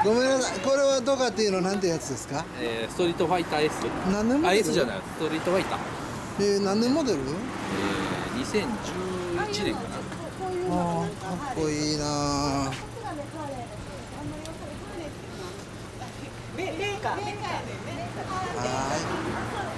ごめんなさい、これはドカティのなんてやつですか？ ストリートファイター S。 何年モデル？ S じゃない、ストリートファイター。 何年モデル？ 2011年かな。 ああ、かっこいいなあ。 メーカー。 はい。